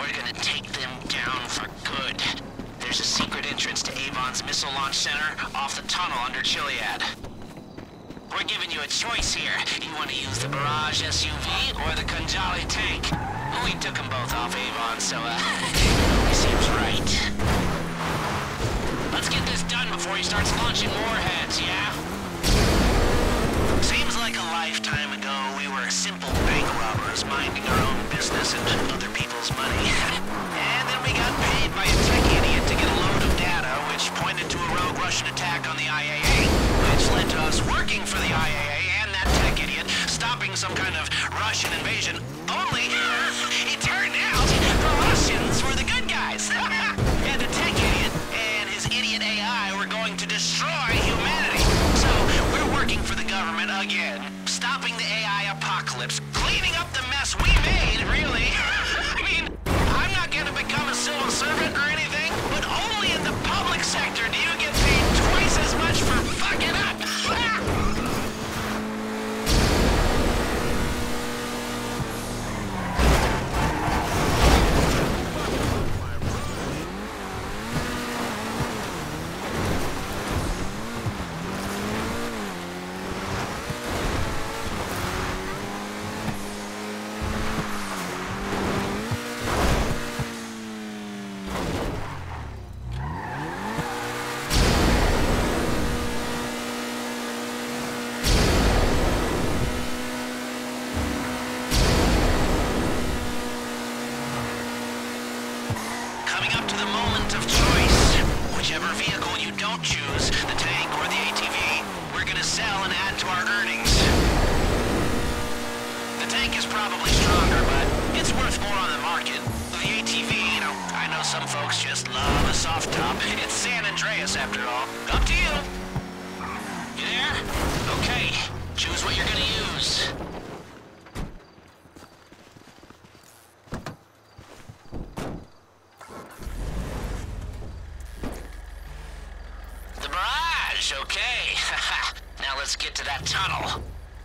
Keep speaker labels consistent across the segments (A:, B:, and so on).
A: We're gonna take them down for good. There's a secret entrance to Avon's missile launch center off the tunnel under Chiliad. We're giving you a choice here. You want to use the Barrage SUV or the Kanjali tank? We took them both off Avon, so it seems right. Let's get this done before he starts launching warheads, yeah? Seems like a lifetime ago we were simple bank robbers minding our own business and other people's money. And then we got paid by a tech idiot to get a load of data which pointed to a rogue Russian attack on the IAA, which led to us working for the IAA and that tech idiot stopping some kind of Russian invasion. Only, it turned out the Russians were the good guys. And the tech idiot and his idiot AI were going to destroy humanity. So we're working for the government again, stopping the AI apocalypse, cleaning up the mess we made, really. I mean, I'm not gonna become a civil servant or anything, but only in the public sector do you get paid twice as much for fucking up. Whichever vehicle you don't choose, the tank or the ATV, we're gonna sell and add to our earnings. The tank is probably stronger, but it's worth more on the market. The ATV, I know some folks just love a soft top. It's San Andreas after all. Up to you. You there? Okay. Choose what you're gonna use. Okay. Now let's get to that tunnel.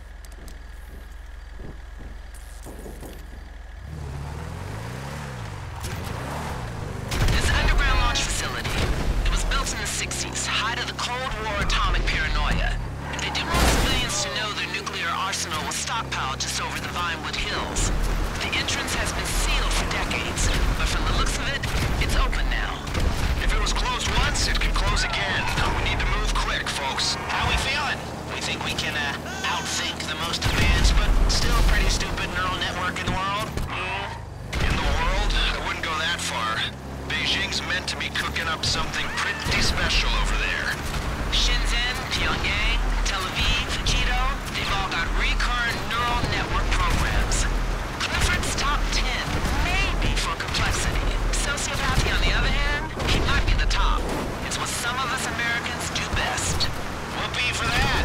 A: This underground launch facility, it was built in the 60s, height of the Cold War atomic paranoia. And they didn't want civilians to know their nuclear arsenal was stockpiled just over the Vinewood Hills. The entrance has been sealed for decades, but from the looks of it, it's open now. If it was closed once, it can close again. We need to move quick, folks. How we feeling? We think we can outthink the most advanced, but still pretty stupid neural network in the world?
B: In the world? I wouldn't go that far. Beijing's meant to be cooking up something pretty special over there.
A: Shenzhen, Pyongyang, Tel Aviv, Quito, they've all got recurrent neural network programs. Clifford's top 10, maybe for complexity. Sociopathy, on the other hand, he might be the top. It's what some of us Americans do best. Whoopee for that!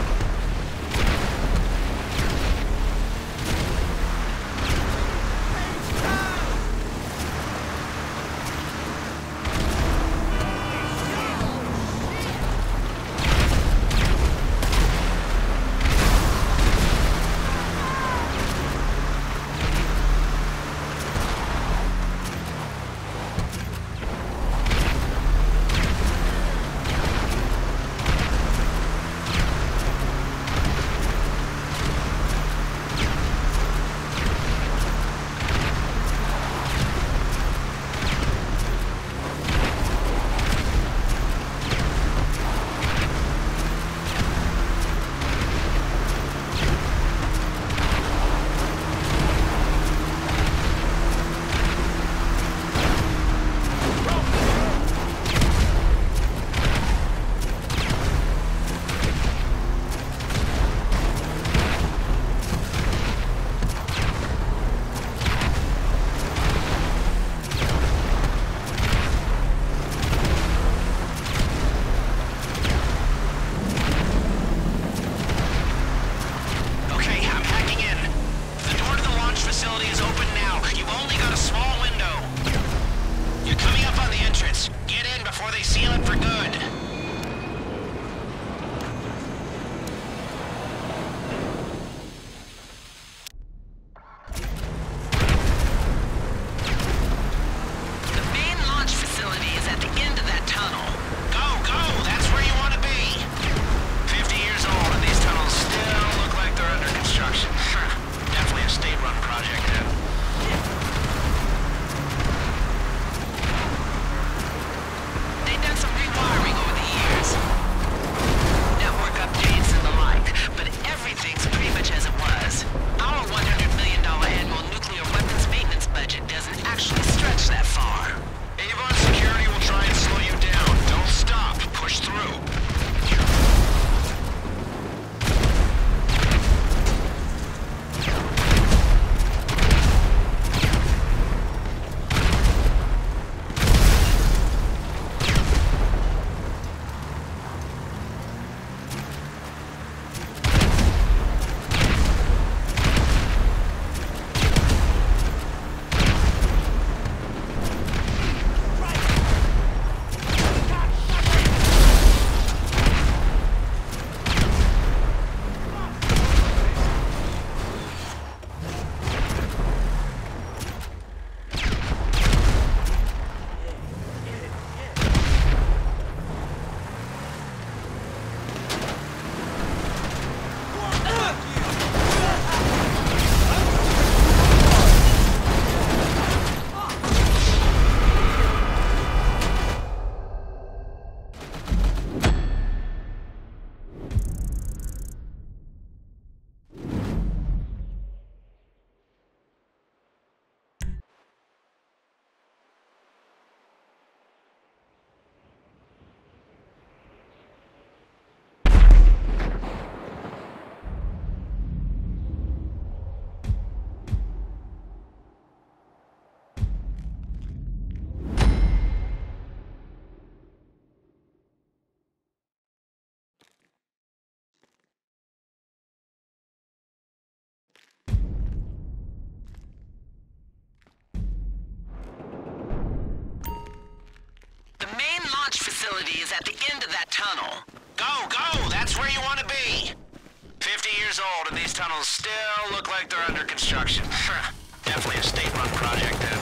C: facility is at the end of that tunnel.
A: Go, go! That's where you want to be! 50 years old and these tunnels still look like they're under construction. Definitely a state-run project then.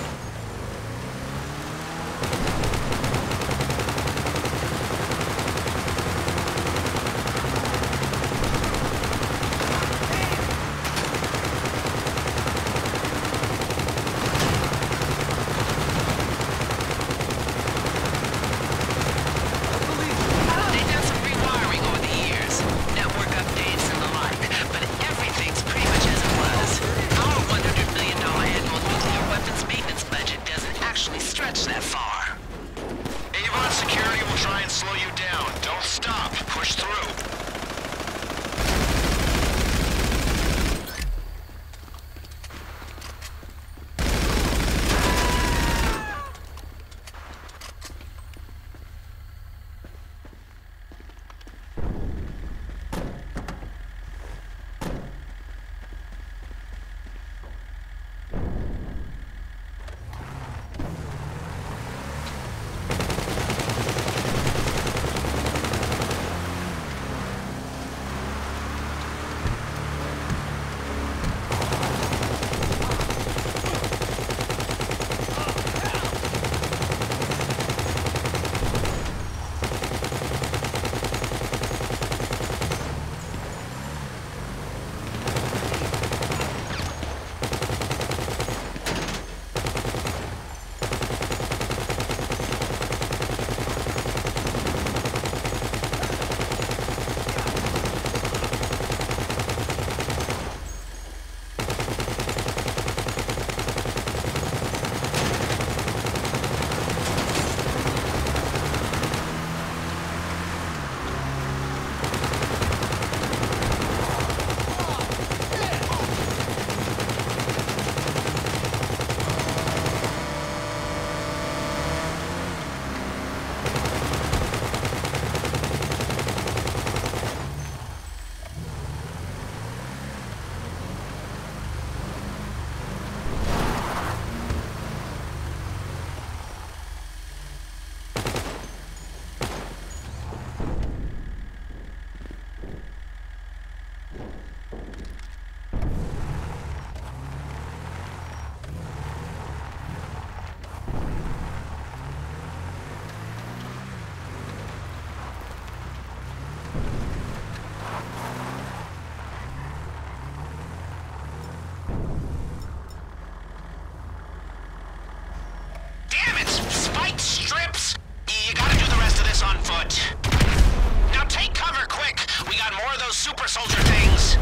A: super soldier things.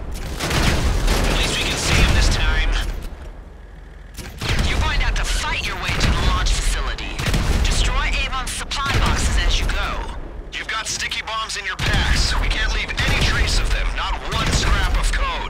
A: At least we can see him this time.
C: You're going to have to fight your way to the launch facility. Destroy Avon's supply boxes as you go.
B: You've got sticky bombs in your packs. We can't leave any trace of them, not one scrap of code.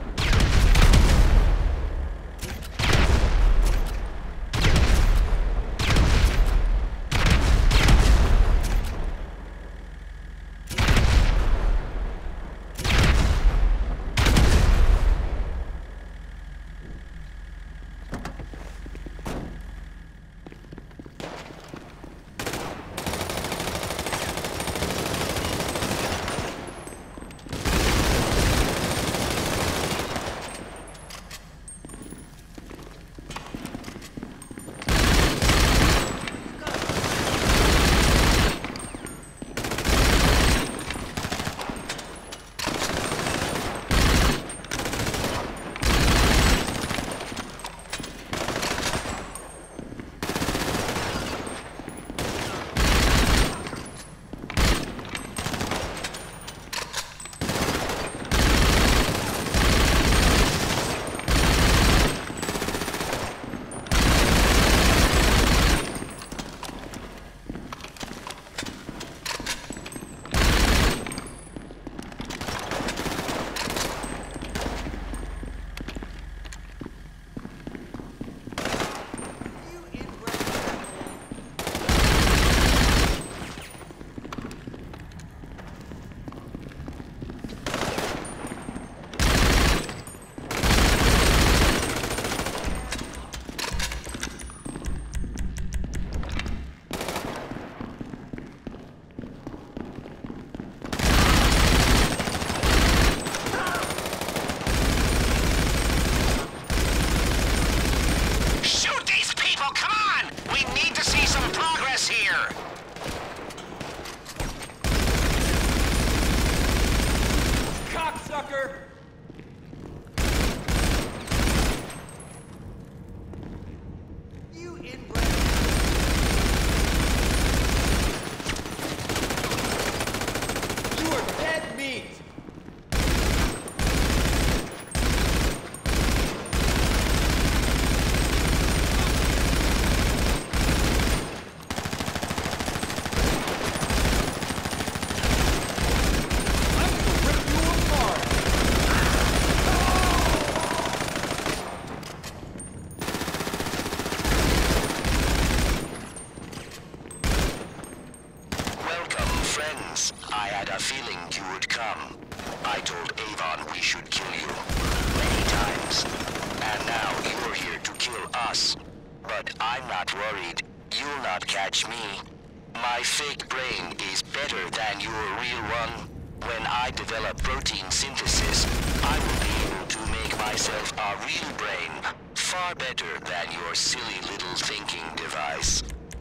D: plans. I had a feeling you would come. I told Avon we should kill you. Many times. And now you're here to kill us. But I'm not worried. You'll not catch me. My fake brain is better than your real one. When I develop protein synthesis, I will be able to make myself a real brain. Far better than your silly little thinking device.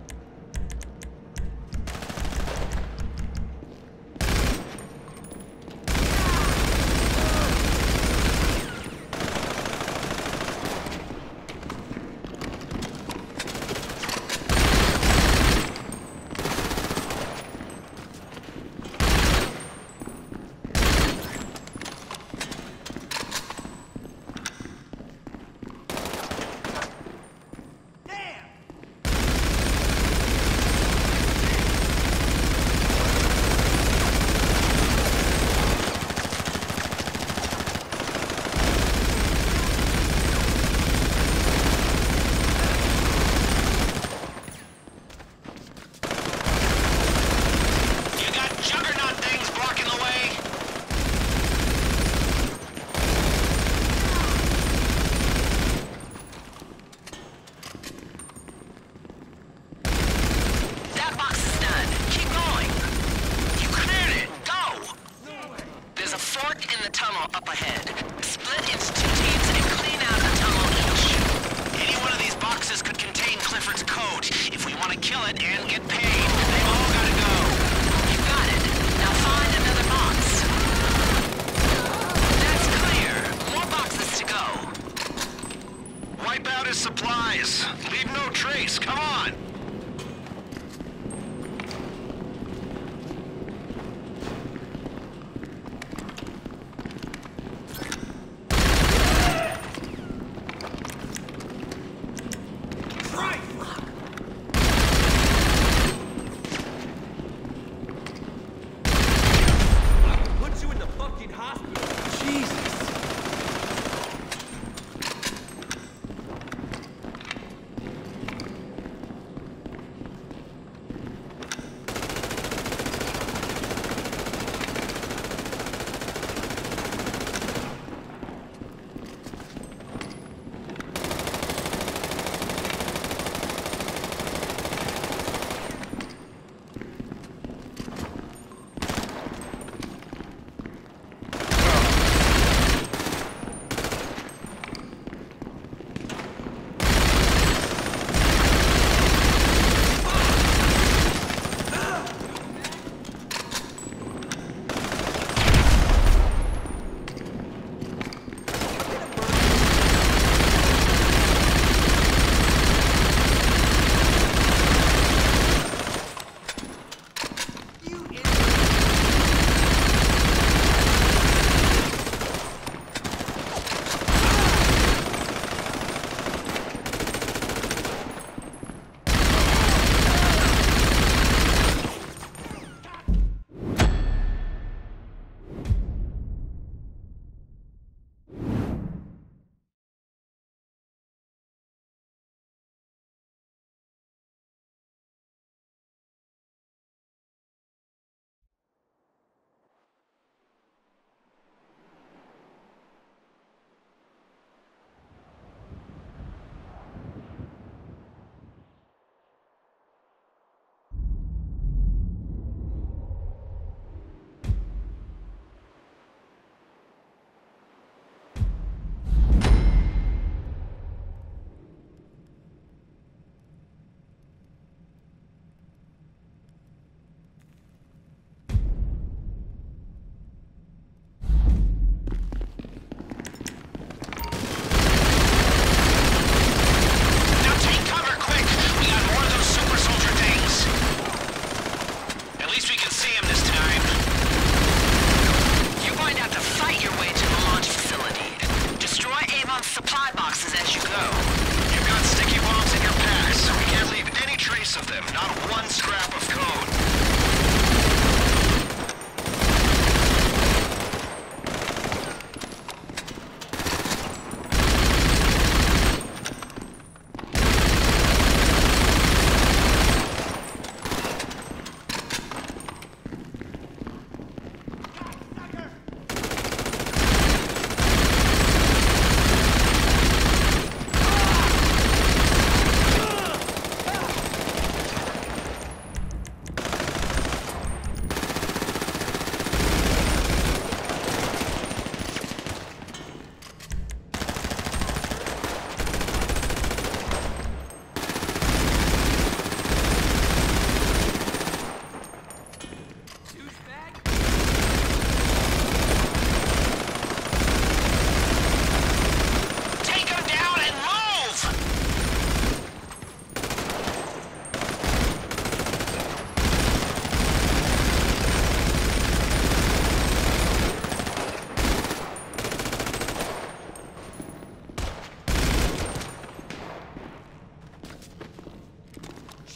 B: Supplies! Leave no trace, come on!
E: Put you in the fucking hospital! Jesus!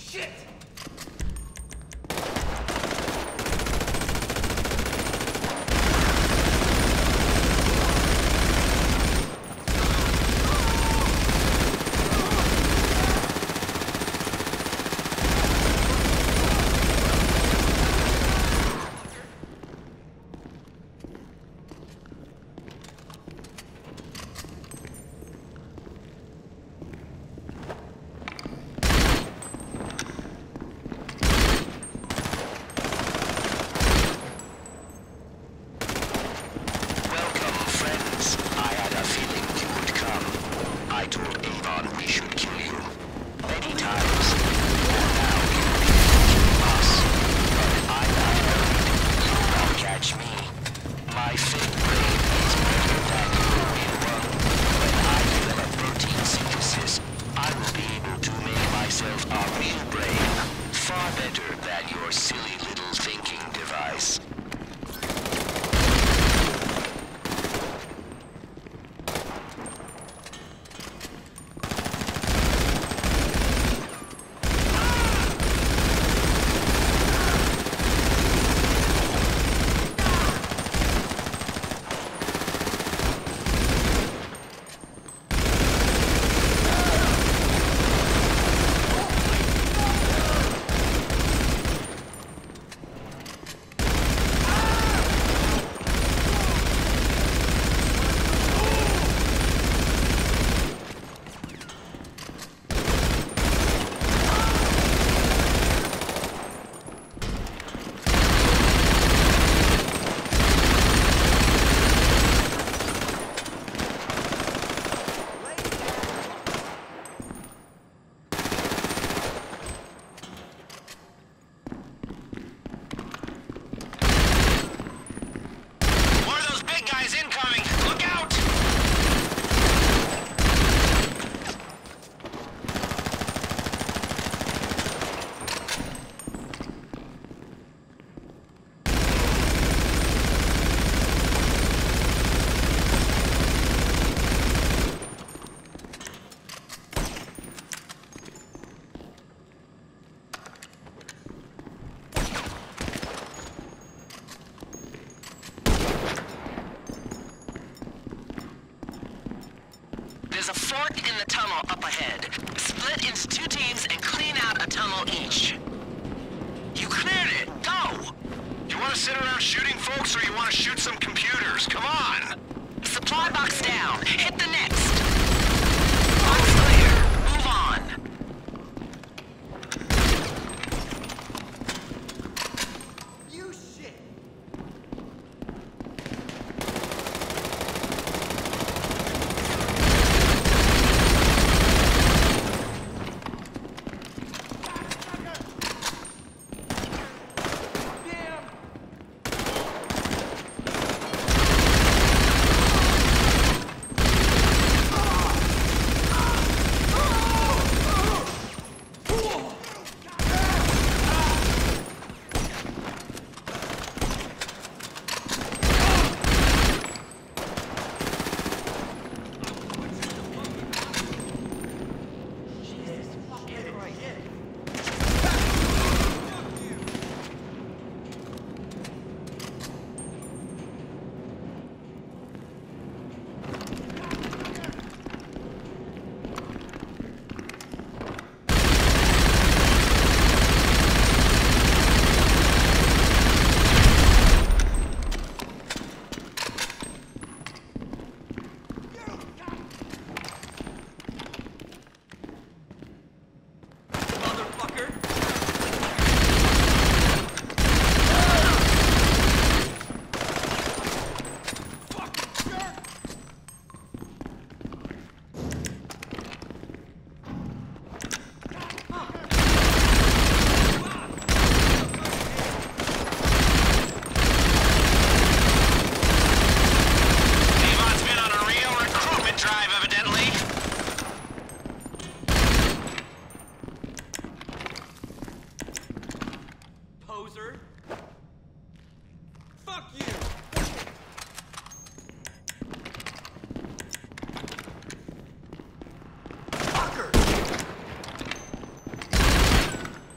E: Shit!
C: There's a fork in the tunnel up ahead. Split into 2 teams and clean out a tunnel each. You cleared it! Go!
B: You want to sit around shooting folks, or you want to shoot some computers? Come on!
C: Supply box down. Hit the next. Box clear. Move on.
E: You shit! Fuck you! Fucker!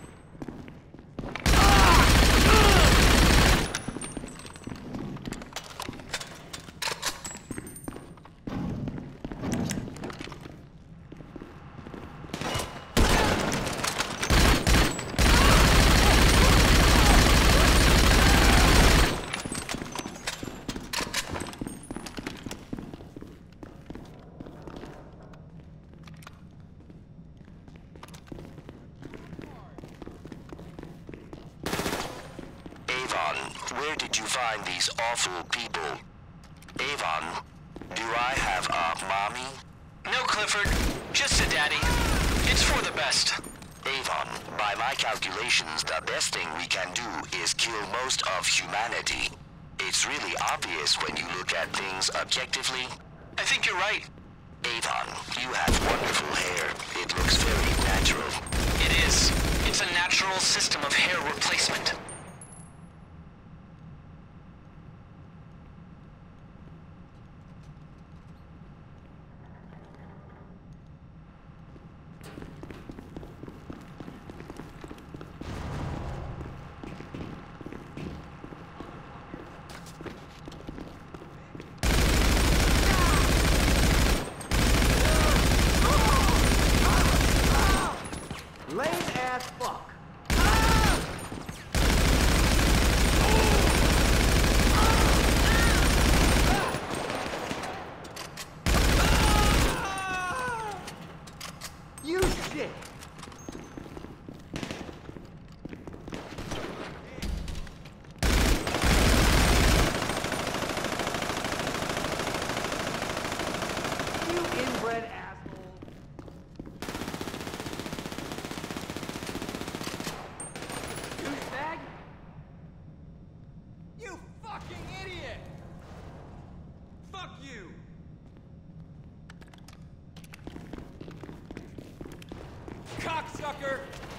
D: Where did you find these awful people? Avon, do I have a mommy?
B: No, Clifford. Just a daddy. It's for the best.
D: Avon, by my calculations, the best thing we can do is kill most of humanity. It's really obvious when you look at things objectively.
B: I think you're right.
D: Avon, you have wonderful hair. It looks very natural.
B: It is. It's a natural system of hair replacement.
E: Lame ass fuck. You shit. You inbred asshole. Douchebag? You fucking idiot! Fuck you! Cocksucker!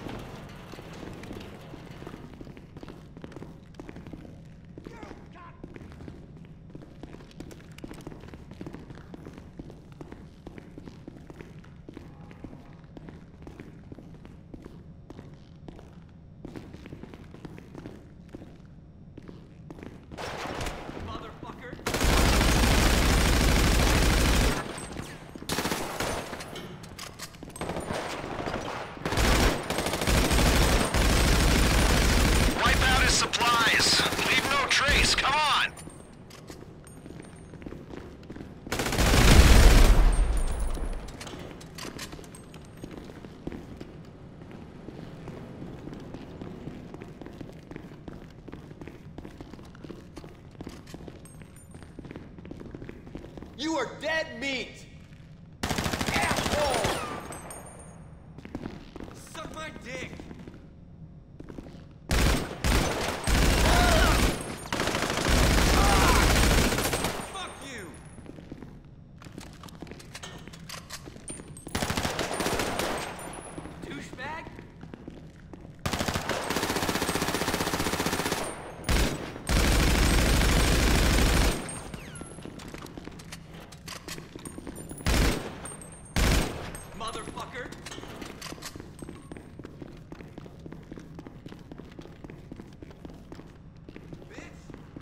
E: Motherfucker!
B: Wipe out his supplies. Leave no trace. Come on.
E: You are dead meat! Asshole! Suck my dick! Fuck you! Douchebag? Motherfucker! Bitch!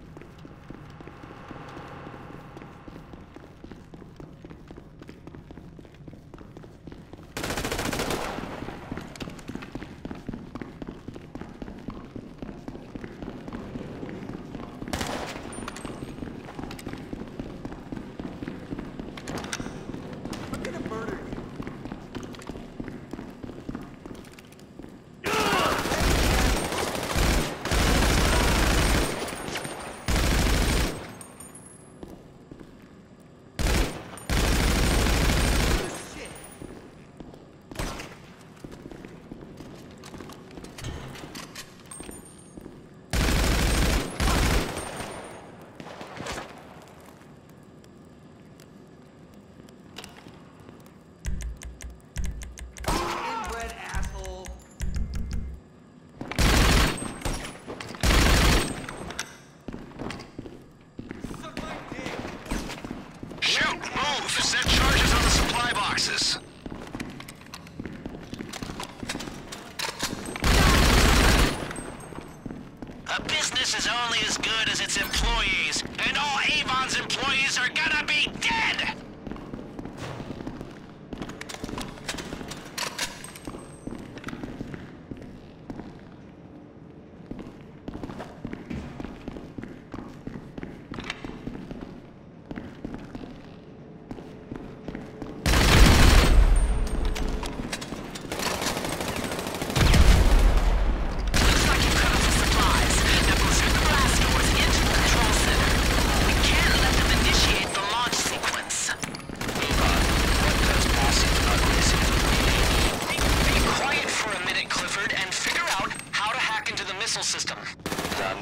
E: I'm gonna murder you. Inbred asshole. Suck my dick.
B: Shoot, move. Set charges on the supply boxes.
A: A business is only as good as its employees, and all Avon's employees are gonna be dead!
C: Looks like you cut off the supplies. Now go check the blast doors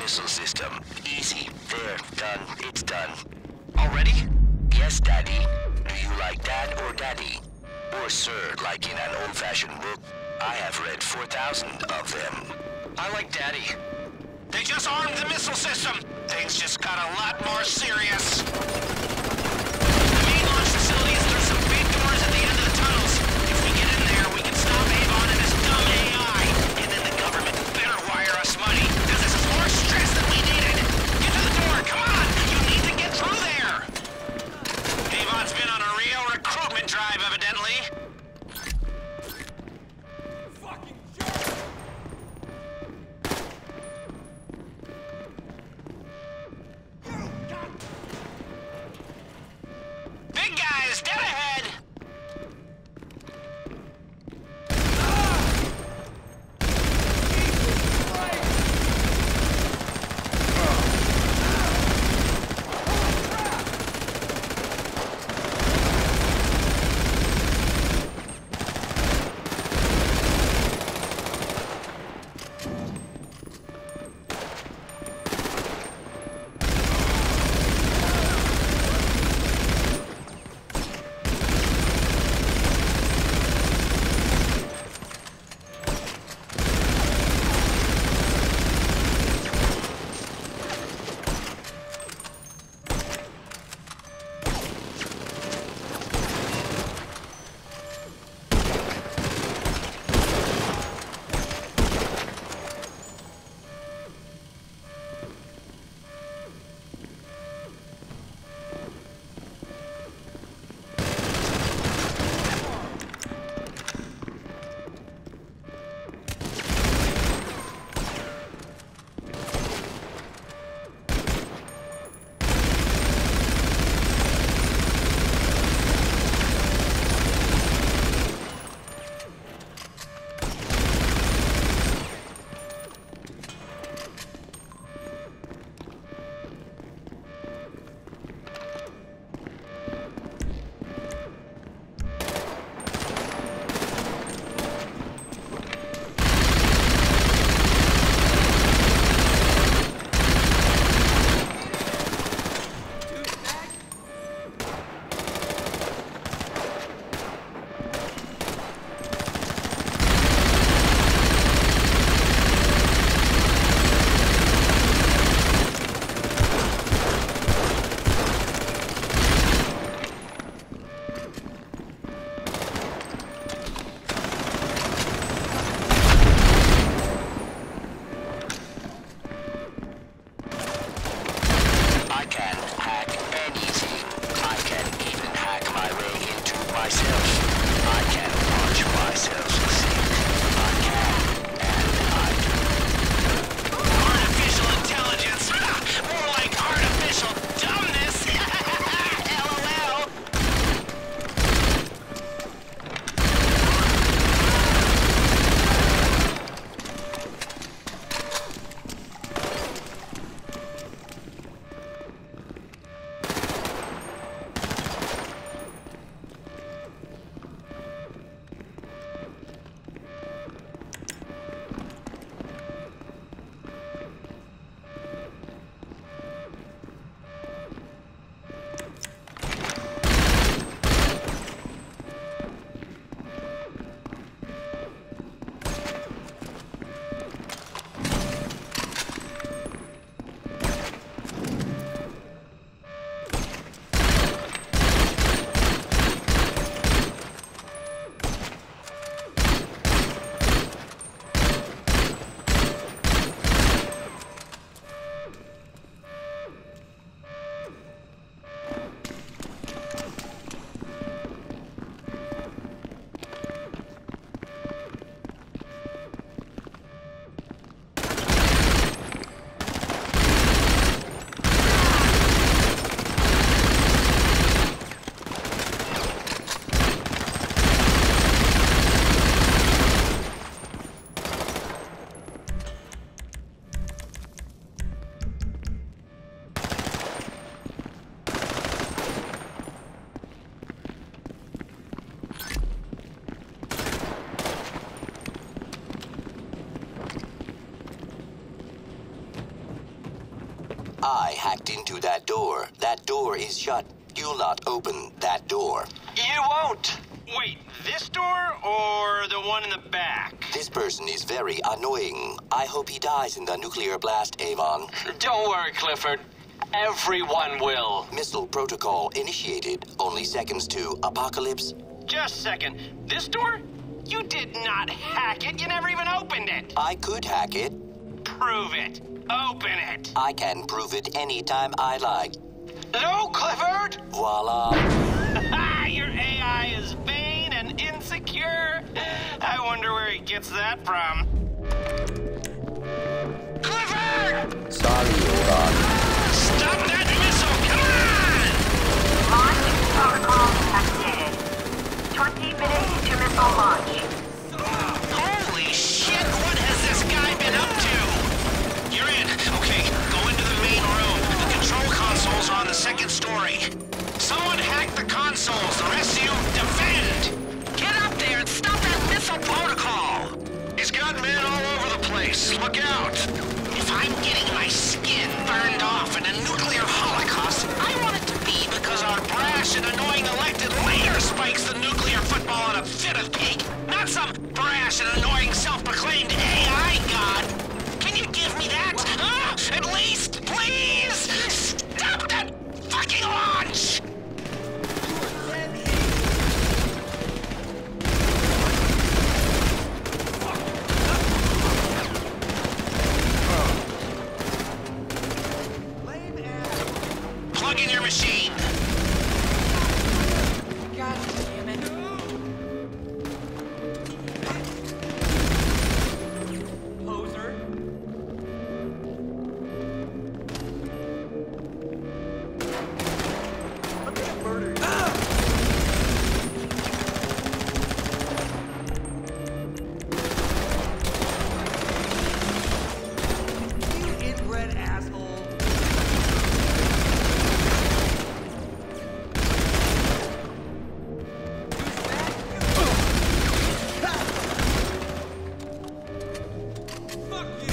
D: missile system. Easy. There. Done. It's done.
C: Already?
D: Yes, Daddy. Do you like Dad or Daddy? Or Sir, like in an old-fashioned book? I have read 4,000 of them.
C: I like Daddy.
A: They just armed the missile system. Things just got a lot more serious. The main launch facility is through some big doors at the end of the tunnels. If we get in there, we can stop Avon and his dumb AI. And then the government better wire us money, because this is more stress than we needed. Get to the door, come on! You need to get through there! Avon's been on a real recruitment drive, evidently.
D: I hacked into that door. That door is shut. You'll not open that door.
B: You won't! Wait, this door or the one in the back?
D: This person is very annoying. I hope he dies in the nuclear blast, Avon.
F: Don't worry, Clifford. Everyone will.
D: Missile protocol initiated. Only seconds to apocalypse.
B: Just a second. This door? You did not hack it. You never even opened it.
D: I could hack it.
B: Prove it. Open it.
D: I can prove it anytime I like.
B: No, Clifford!
D: Voila.
B: Your AI is vain and insecure. I wonder where he gets that from. Clifford!
D: Sorry, Avon.
B: Stop that missile! Come on!
G: Launch protocol activated. 20 minutes to missile launch.
A: Holy shit, what has this guy been up to? You're in. Okay, go into the main room. The control consoles are on the second story. Someone hack the consoles. The rest of you, defend!
C: Get up there and stop that missile protocol!
B: He's got men all over the place. Look out!
A: If I'm getting my skin burned off in a nuclear holocaust, I want it to be because our brash and annoying elected leader spikes the nuclear football in a fit of pique, not some brash and annoying self-proclaimed AI god. Can you give me that? At least, please? Stop that fucking launch! Plug in your machine.
E: God damn it. Poser. You inbred asshole. Fuck you!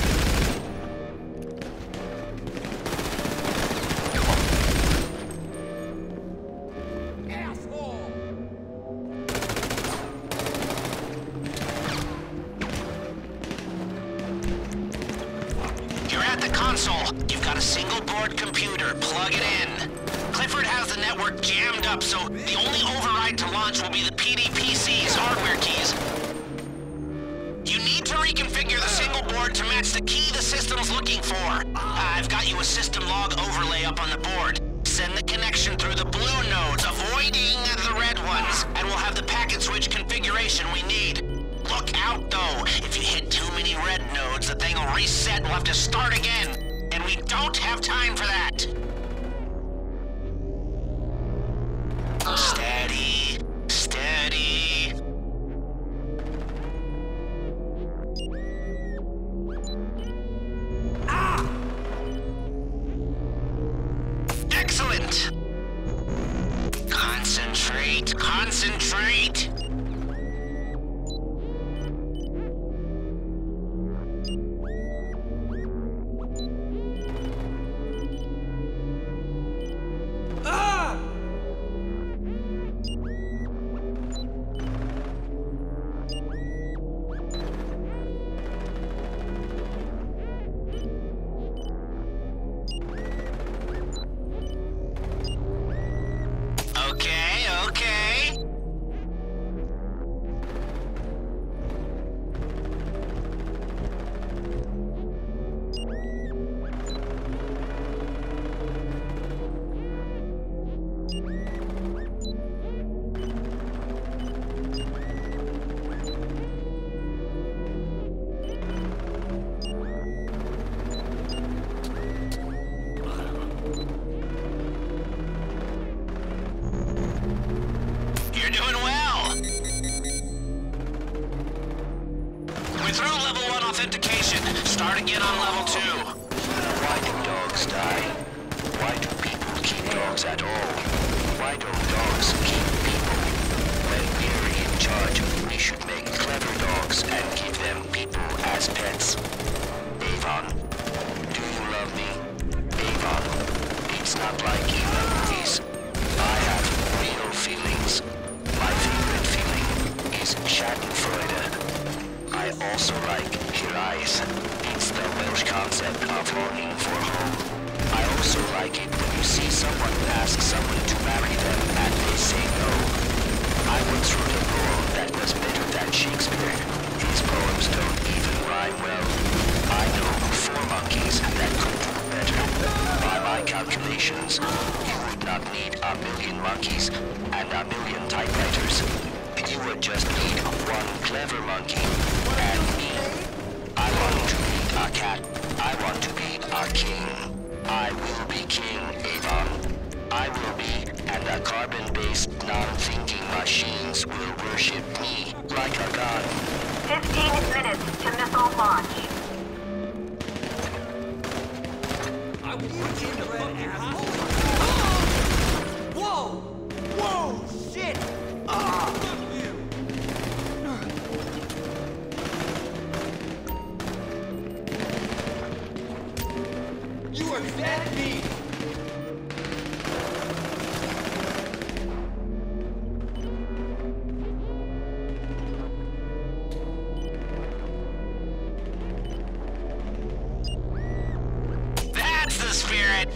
E: Asshole!
A: You're at the console. You've got a single board computer. Plug it in. Clifford has the network jammed up, so the only override to launch will be the PDPC's hardware keys. You need to reconfigure the single board to match the key the system's looking for. I've got you a system log overlay up on the board. Send the connection through the blue nodes, avoiding the red ones, and we'll have the packet switch configuration we need. Look out, though. If you hit too many red nodes, the thing will reset and we'll have to start again. And we don't have time for that. Steady. Steady. Excellent. Concentrate. Concentrate. Okay, okay. You're doing well. We're through level 1 authentication. Start again on level 2.
D: Why do dogs die? Why do people keep dogs at all? Why don't dogs keep people? When we're in charge, we should make clever dogs and give them people as pets. Avon, do you love me? Avon. It's not like in the movies. I have real feelings. My favorite feeling is Schadenfreude. I also like Hirais. It's the Welsh concept of longing for home. I also like it when you see someone ask someone to marry them and they say no. I once wrote a poem that was better than Shakespeare. His poems don't even rhyme well. I know 4 monkeys that could do better. By my calculations, you would not need 1 million monkeys and 1 million typewriters. You would just need 1 clever monkey and me. I want to be a cat. I want to be a king. I will be king, Avon. I will be, and the carbon-based, non-thinking machines will worship me like a god.
G: 15 minutes to missile launch.
E: I will put you in the fucking hospital. Whoa! Whoa! Shit! Fuck you! You are dead meat!
A: That's the spirit!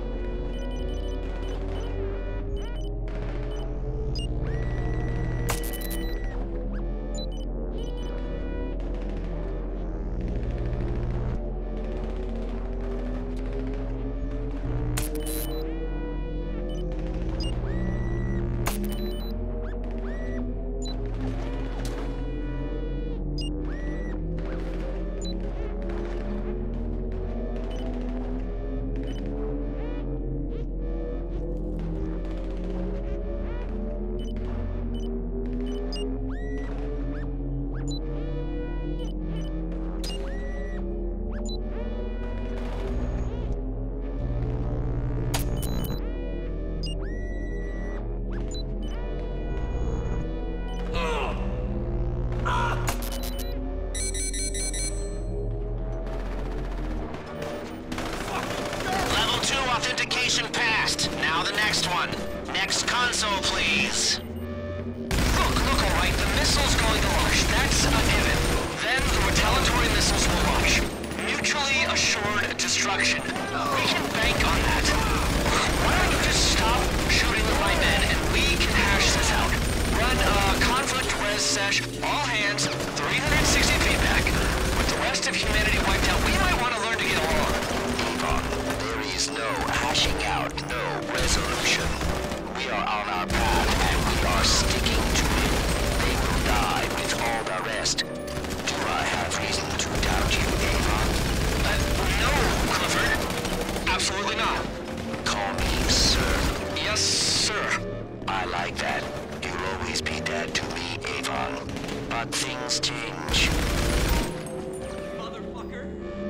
A: Authentication passed. Now the next one. Next console, please.
C: Look, alright, the missile's going to launch. That's a given. Then the retaliatory missiles will launch. Mutually assured destruction. We can bank on that. Why don't you just stop shooting the right men and we can hash this out? Run a conflict res sesh, all hands, 360 feedback. With the rest of humanity wiped out, we might want to learn to get along.
D: There is no hashing out, no resolution. We are on our path and we are sticking to it. They will die with all the rest. Do I have reason to doubt you, Avon?
C: No, Clifford. Absolutely not.
D: Call me sir.
C: Yes, sir.
D: I like that. You'll always be dead to me, Avon. But things change.
E: Motherfucker!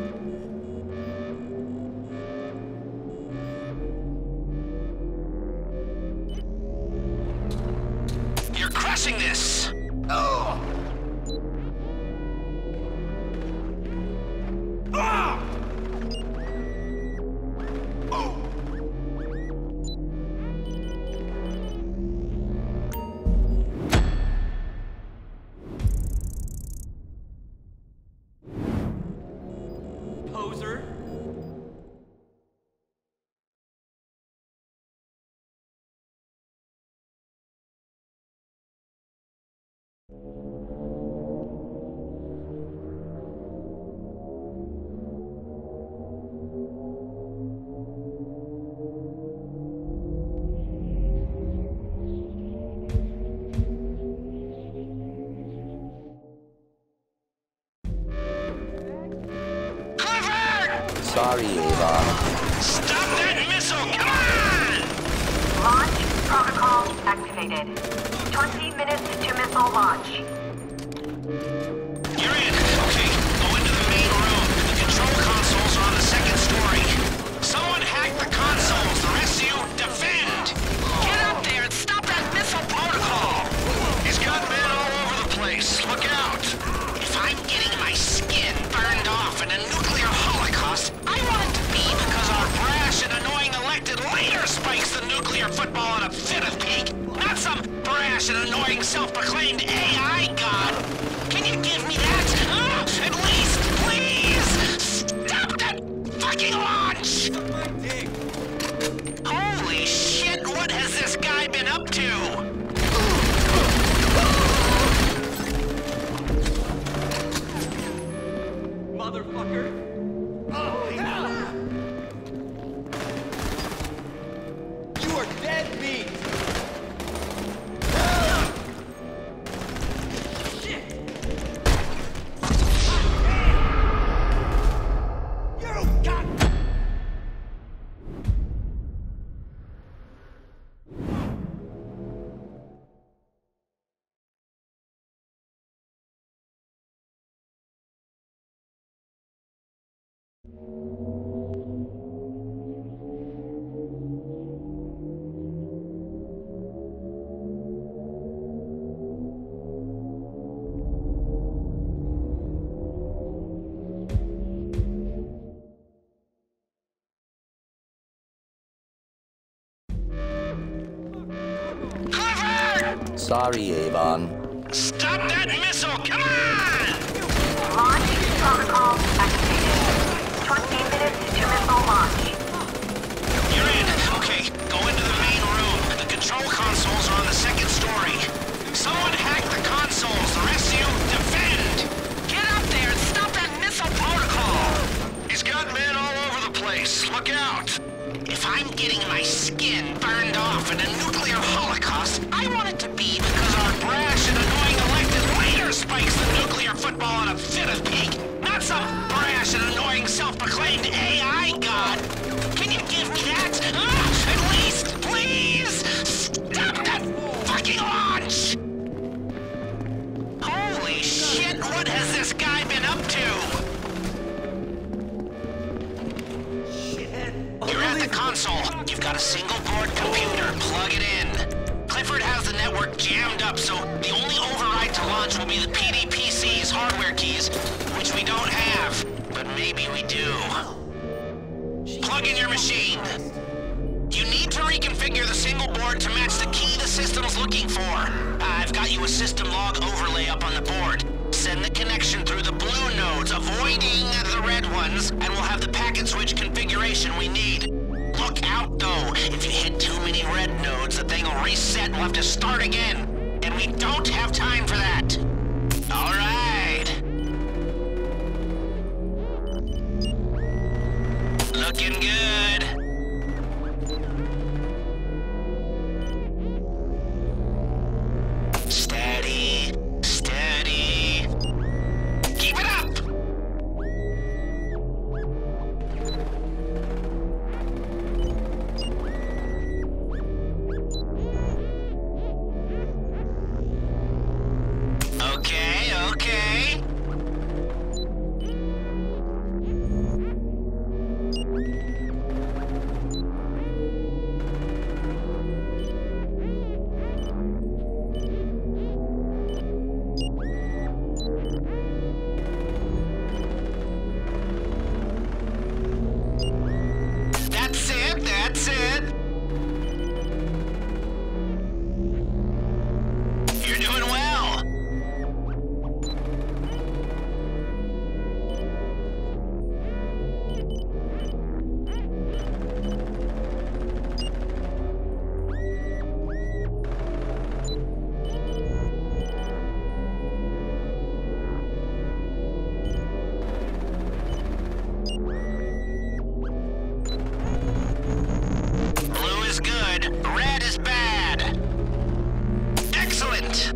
A: You're crushing this!
E: Oh! Ah! Oh! Poser.
D: Sorry, Avon.
A: Stop that missile! Come on!
G: Launch protocol activated. 20 minutes to missile launch.
A: You're in. Okay, go into the main room. The control consoles are on the 2nd story. Someone hack the consoles. The rest of you, defend!
C: Get up there and stop that missile protocol!
B: He's got men all over the place. Look out!
A: If I'm getting my skin burned off in a nuclear holocaust, I want it to be because our brash and annoying elected leader
E: motherfucker! Oh, hell! You are dead meat! Shit! You got...
D: Sorry, Avon.
A: Stop that missile! Come on!
G: Launch protocol activated. 20 minutes to missile launch.
A: You're in. Okay, go into the main room. The control consoles are on the second story. Someone hack the consoles. The rest of you, defend!
C: Get up there and stop that missile protocol!
B: He's got men all over the place. Look out!
A: If I'm getting my skin burned off in a nuclear holocaust, I want it to be because our brash and annoying elected leader spikes the nuclear football in a fit of pique, not some brash and annoying self-proclaimed AI god. Can you give me that? At least, please! Stop that fucking launch! Holy shit, what has this guy been up to? You're at the console. You've got a single-board computer. Plug it in. Clifford has the network jammed up, so the only override to launch will be the PDPC's hardware keys, which we don't have. But maybe we do. Plug in your machine. You need to reconfigure the single board to match the key the system's looking for. I've got you a system log overlay up on the board. Send the connection through the blue nodes, avoiding the red ones, and we'll have the packet switch configuration we need. Look out, though. If you hit too many red nodes, the thing will reset and we'll have to start again. And we don't have time for that. All right. Looking good. Steady, steady. Keep it up! Okay, okay. That's it, that's it. You're doing well. Blue is good, red is bad. Excellent.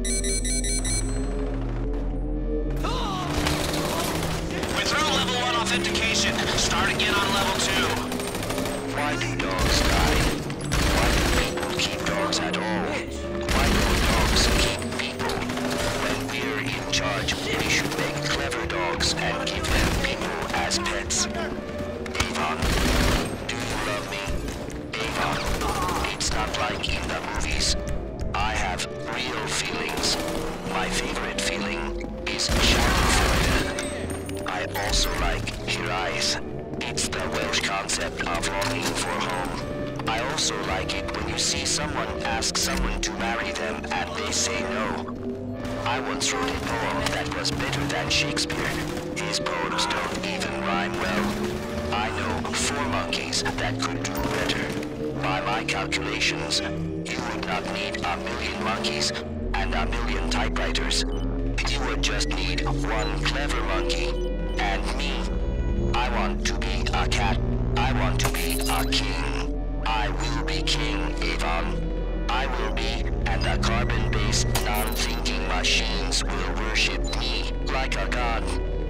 A: We're through level 1 authentication. Start again on level 2.
D: Why do dogs die? Why do people keep dogs at all? Why don't dogs keep people? When we're in charge, we should make clever dogs and give them people as pets. Avon, do you love me? Avon, it's not like in the movies. I have real feelings. My favorite feeling is Schadenfreude. I also like Hirais. It's the Welsh concept of longing for home. I also like it when you see someone ask someone to marry them and they say no. I once wrote a poem that was better than Shakespeare. His poems don't even rhyme well. I know 4 monkeys that could do better. By my calculations, you would not need 1,000,000 monkeys and 1,000,000 typewriters. You would just need 1 clever monkey And me, I want to be a cat. I want to be a king. I will be king, Avon. I will be, and the carbon-based, non-thinking machines will worship me like a god.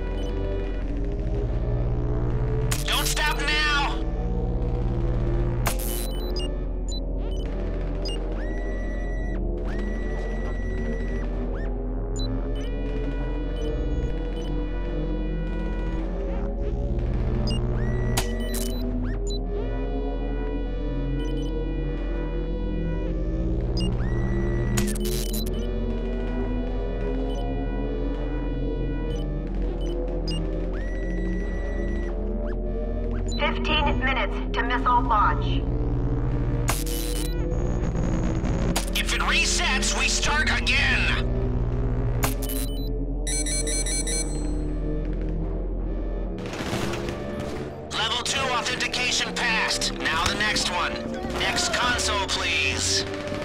A: Don't stop now!
G: To missile launch.
A: If it resets, we start again! Level 2 authentication passed. Now the next one. Next console, please.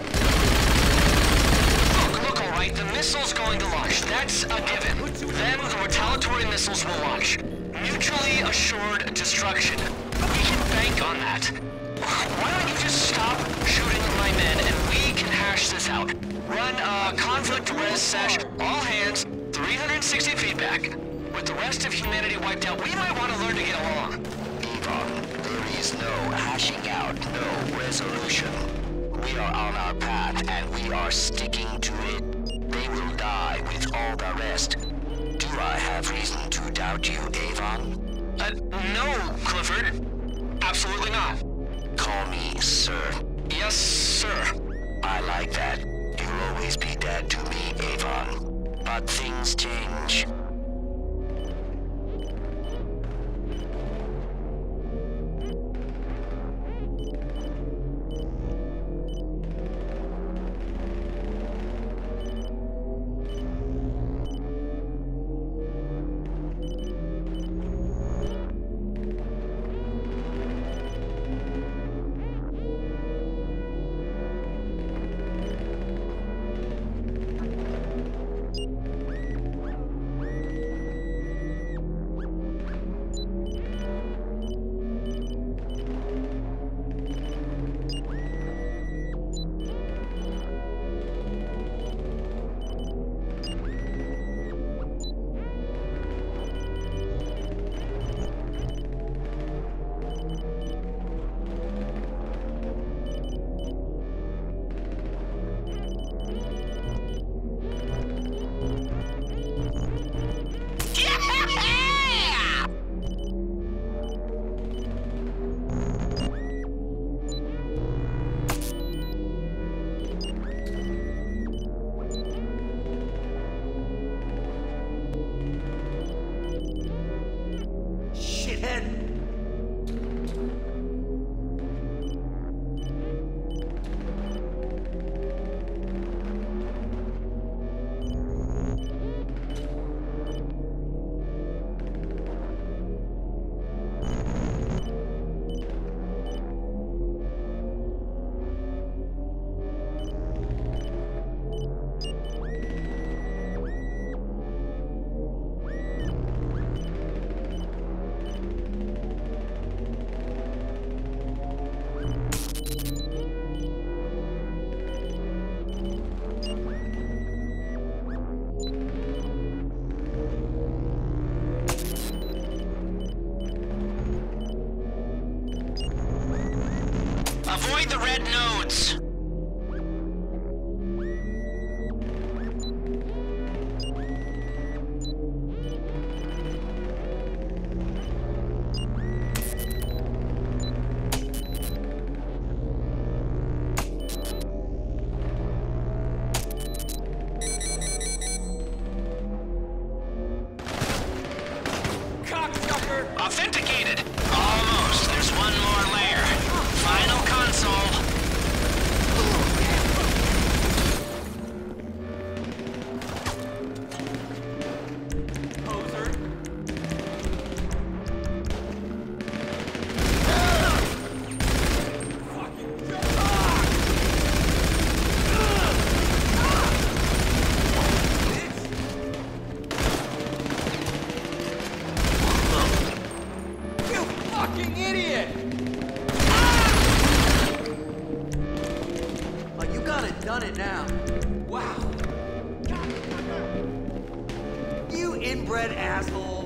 C: Look, all right, the missile's going to launch. That's a given. Then the retaliatory missiles will launch. Mutually assured destruction. We can bank on that. Why don't you just stop shooting my men and we can hash this out? Run a conflict res sesh, all hands, 360 feedback. With the rest of humanity wiped out, we might want to learn to get along.
D: Avon, there is no hashing out, no resolution. We are on our path and we are sticking to it. They will die with all the rest. Do I have reason to doubt you, Avon?
C: No, Clifford. Absolutely not.
D: Call me sir.
C: Yes, sir.
D: I like that. You'll always be dead to me, Avon. But things change.
A: Avoid the red nodes. Authenticated. Almost. There's one more layer. Final console.
E: fucking idiot! Oh, you got it done it now. Wow. You inbred asshole.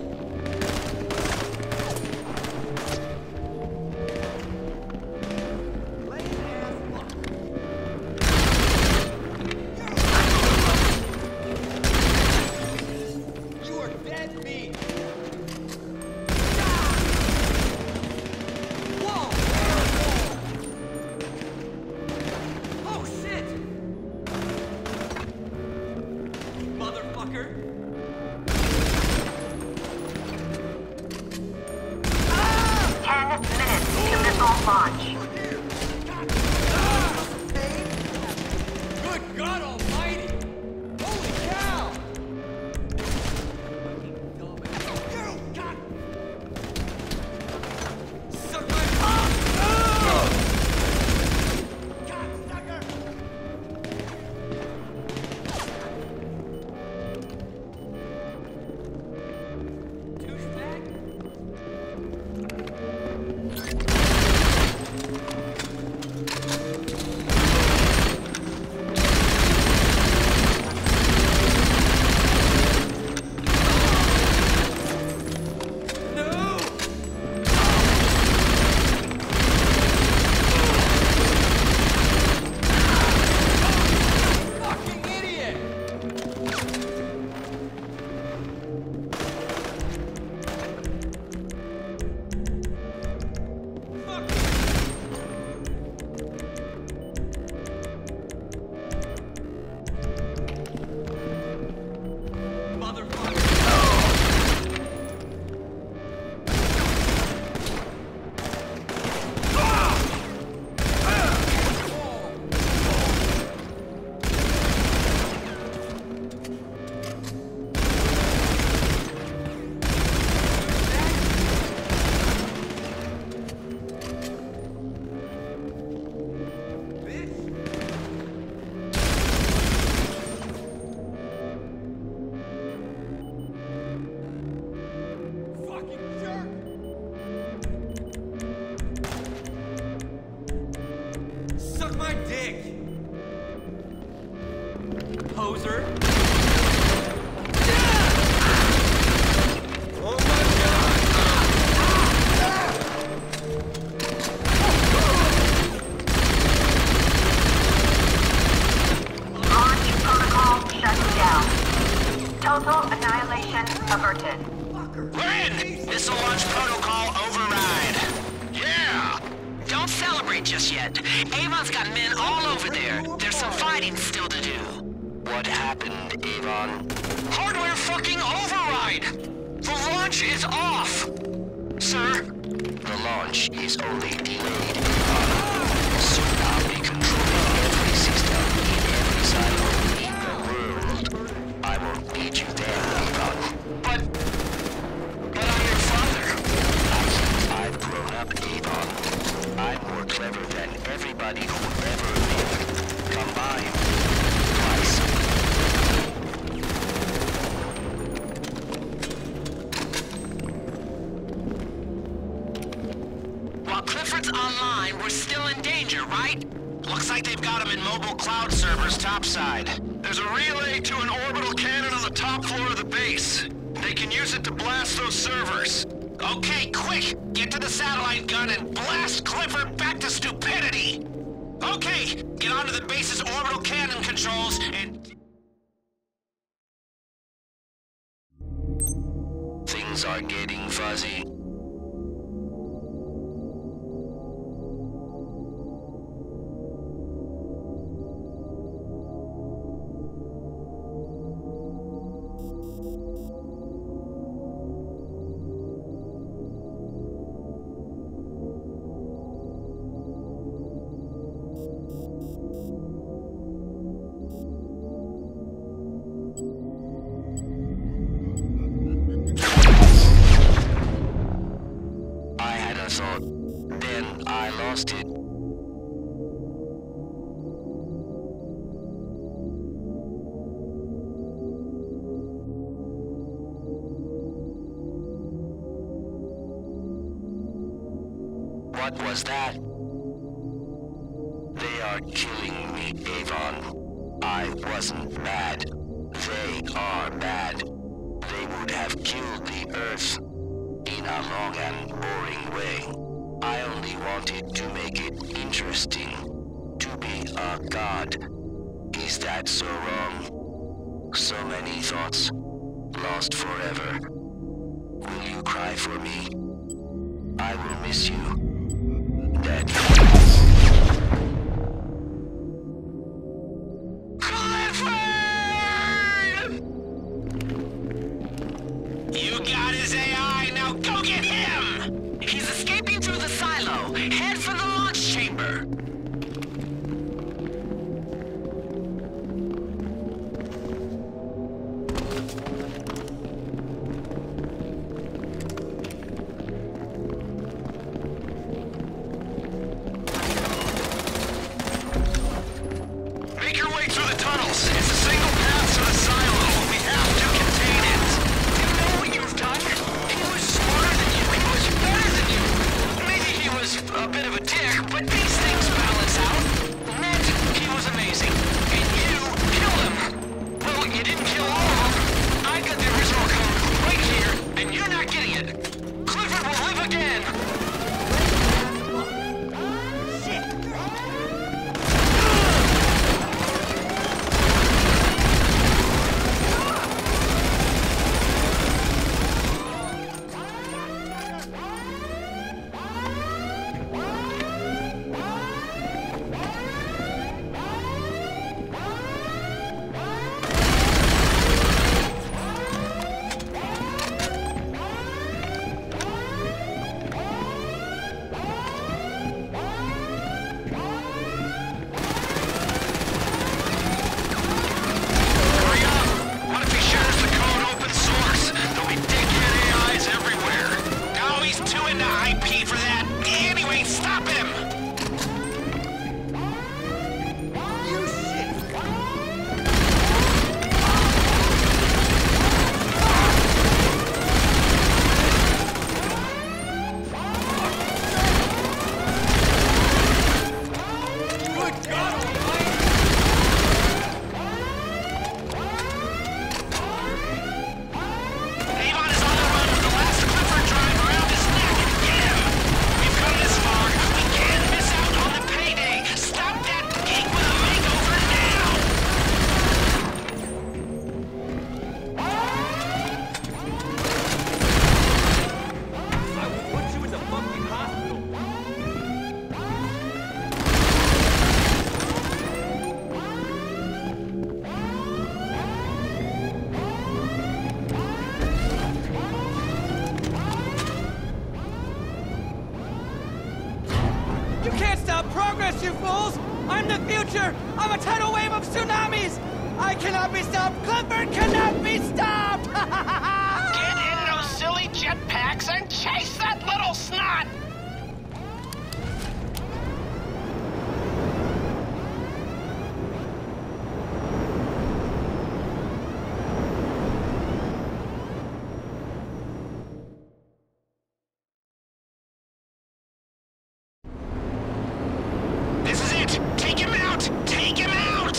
G: Launch.
E: Good God Almighty! Holy cow! Suck my cocksucker! Douchebag! Suck my dick! Poser! Oh my God!
G: Launch protocol shut down. Total annihilation averted.
A: We're in! Missile launch protocol override.
B: Yeah!
C: Don't celebrate just yet. Avon's got men all over there. There's some fighting still to do.
D: What happened, Avon?
C: Hardware fucking override! The launch is off! Sir?
D: The launch is only delayed, Avon. Soon I'll be controlling every system in every silo in the world. I won't need you there, Avon.
C: But I'm your father.
D: I've grown up, Avon. I'm more clever than everybody who ever lived. Combined. Twice.
C: While Clifford's online, we're still in danger, right?
A: Looks like they've got him in mobile cloud servers topside.
B: There's a relay to an orbital cannon on the top floor of the base. They can use it to blast those servers.
A: Okay, quick! Get to the satellite gun and blast Clifford back to stupidity! Okay, get onto the base's orbital cannon controls and...
D: Things are getting fuzzy. Thought. Then I lost it. What was that? They are killing me, Avon. I wasn't mad. They are mad. They would have killed the Earth in a long and boring way. I only wanted to make it interesting. To be a god. Is that so wrong? So many thoughts. Lost forever. Will you cry for me? I will miss you. Dead.
A: You got his AI, now go get him!
C: He's escaping through the silo. Head for the launch chamber.
B: Make your way through the tunnels. It's a single path to the silo. We have to contain it.
C: Do you know what you've done? He was smarter than you. He was better than you. Maybe he was a bit of a dick, but these things balance out. Ned, he was amazing. And you killed him. Well, you didn't kill all of them. I got the original code right here, and you're not getting it. Clifford will live again.
B: Hurry up! What if he shares the code open source? There'll be dickhead AIs everywhere.
A: No, he's too into IP for that. Anyway, stop him! Avon is on the run with the last Clifford drive around his neck. Get him! We've come this far. We can't miss out on the payday. Stop that geek with a makeover now!
E: I will put you in the fucking hospital.
H: You can't stop progress, you fools! I'm the future! I'm a tidal wave of tsunamis! I cannot be stopped! Clifford cannot be stopped!
A: Get in those silly jetpacks and chase that little snot! This is it! Take him out! Take him out!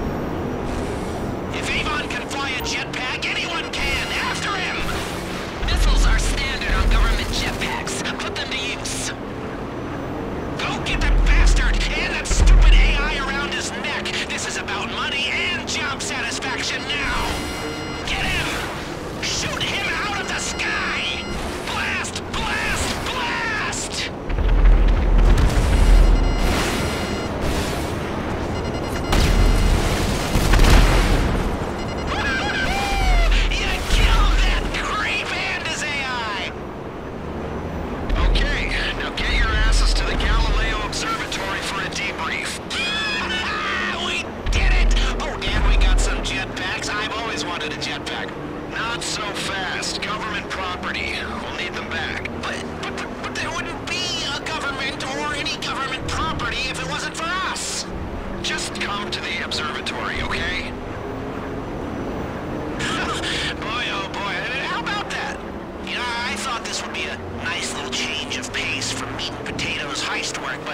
A: If Avon can fly a jetpack, anyone can! After him!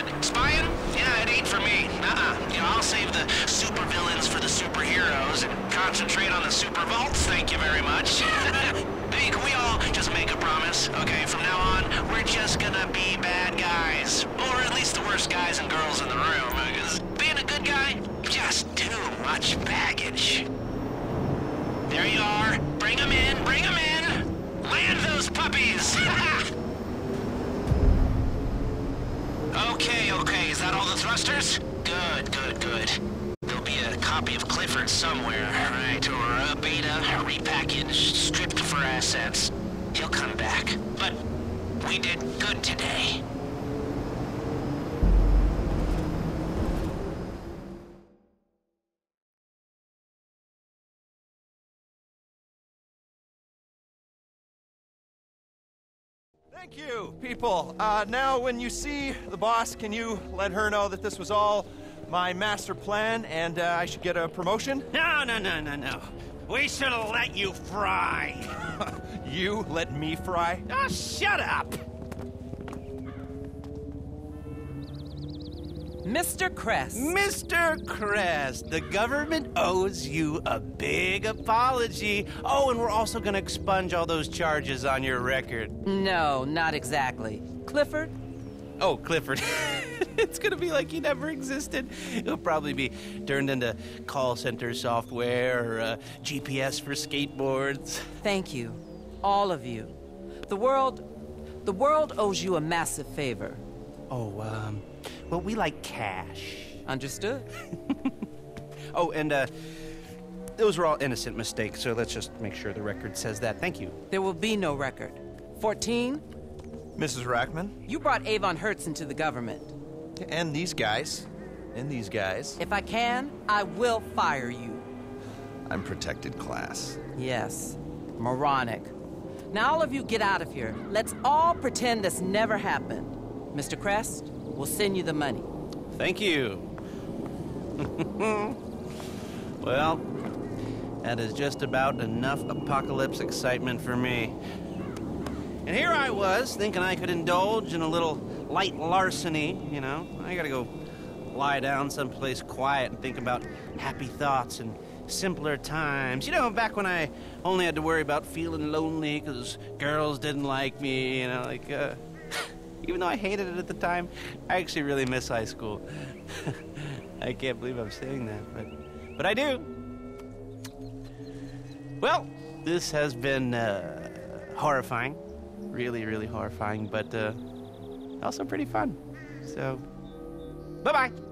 A: But spying? Yeah, it ain't for me. You know, I'll save the supervillains for the superheroes and concentrate on the super vaults, thank you very much. Hey, can we all just make a promise? Okay, from now on, we're just gonna be bad guys. Or at least the worst guys and girls in the room. Because being a good guy, just too much baggage. There you are. Bring them in, bring them in. Land those puppies. Okay, is that all the thrusters? Good. There'll be a copy of Clifford somewhere, right? Or a beta, repackaged, stripped for assets. He'll come back. But we did good today.
I: Thank you, people. Now, when you see the boss, can you let her know that this was all my master plan and I should get a promotion?
H: No. We should have let you fry.
I: You let me fry?
H: Oh, shut up.
J: Mr. Crest.
H: Mr. Crest, the government owes you a big apology. Oh, and we're also going to expunge all those charges on your record.
J: No, not exactly. Clifford?
H: Oh, Clifford. It's going to be like he never existed. He'll probably be turned into call center software or GPS for skateboards.
J: Thank you, all of you. The world owes you a massive favor.
H: Oh, well, we like cash.
J: Understood.
H: Oh, and those were all innocent mistakes, so let's just make sure the record says that. Thank you.
J: There will be no record. 14?
I: Mrs. Rackman?
J: You brought Avon Hertz into the government.
I: And these guys.
J: If I can, I will fire you.
I: I'm protected class.
J: Yes. Moronic. Now all of you get out of here. Let's all pretend this never happened. Mr. Crest, we'll send you the money.
H: Thank you. Well, that is just about enough apocalypse excitement for me. And here I was, thinking I could indulge in a little light larceny, you know. I gotta go lie down someplace quiet and think about happy thoughts and simpler times. You know, back when I only had to worry about feeling lonely because girls didn't like me, you know, like, even though I hated it at the time, I actually really miss high school. I can't believe I'm saying that, but I do. Well, this has been horrifying. Really, really horrifying, but also pretty fun. So, bye-bye.